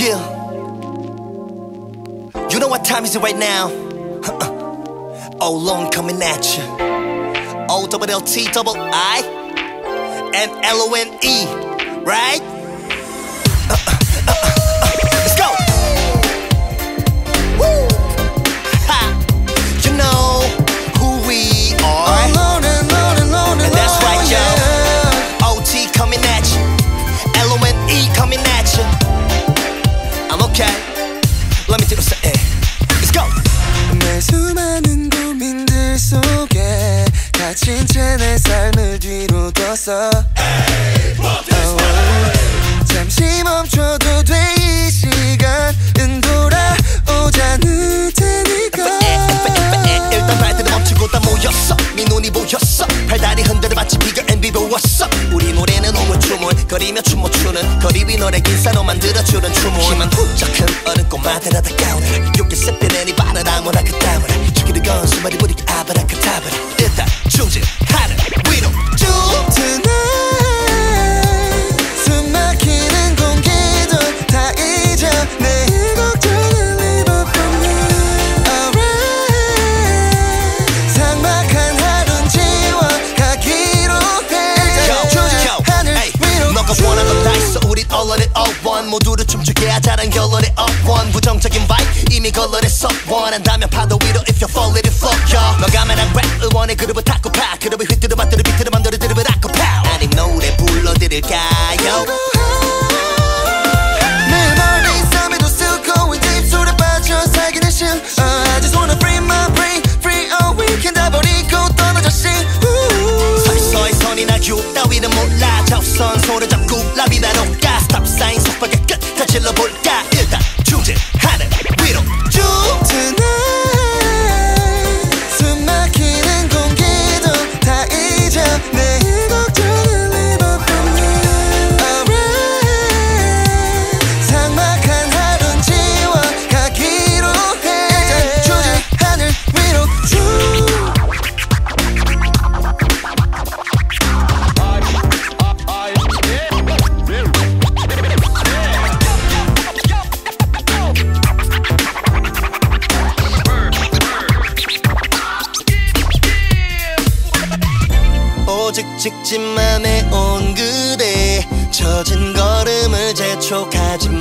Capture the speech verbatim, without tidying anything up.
Yeah. You know what time is it right now? OLLONE coming at you. O L L T I and L O N E, right? Uh, uh, uh, uh, let's go. Woo. Ha. You know who we are. Alone and alone and alone and that's right, yo. Yeah. O T coming at you. L O N E coming at you. I'm okay. Let me do this. Eh. Let's go. 내 수많은 고민들 속에 갇힌 채 내 삶을 뒤로 뒀어. Hey, oh, 잠시 멈춰도 돼. 이 시간은 돌아오자는 테니까. 일단 발들을 멈추고 다 모였어. 네 눈이 보였어. 팔다리 흔들어 마치 비교 앤 비벼웠어. 우리 노래는 우물쭈물 거리며 춤 못 추는 거리 위 노래 긴사로 만들어주는 춤을 힘은 훌쩍 큰 어른 꼬마들아 다가오라. 육개 씹히는 이 바늘 아무나 그따무라. 죽이는 건 수마리 부리기 아브라카타브라. 일단 충진하는 위로 쭉 Tonight 숨 막히는 공기도 다 잊어. 내일 걱정을 leave up from you. Alright 삭막한 하루는 지워가기로 해. 조직 하늘 위로 너가 원한 건 다 있어. 우린 언론의 어원 모두를 춤추게 하자는 결론의 어원. 부정적인 vibe 이미 걸러냈어. 원한다면 파도 위로 if you fall let it flow yo. 너가 말한 랩 응원의 그룹을 타고 파. 그룹을 휘트를 받들을 비트를 만들어 드립을 아고 파. 아님 노래 불러드릴까요? 내 머리 쌈에도 still going deep. 술에 빠져 살기는 싫어. I just wanna free my brain. Free all weekend 다 버리고 떠나 자신. 서서히 선이 나 유 따위는 몰라. 접선 손을 잡고 라비다 놓을까. 스탑 사인 속박의 끝 다 질러볼까. 일단 충진하는 위로 쭉 Tonight 숨 막히는 공기도 다 잊어. 내일 걱정을 leave up from you. Alright 삭막한 하루는 지워가기로 해. 조직 하늘 위로 쭉. 오직 직진만 해온 그대 젖은 걸음을 재촉하지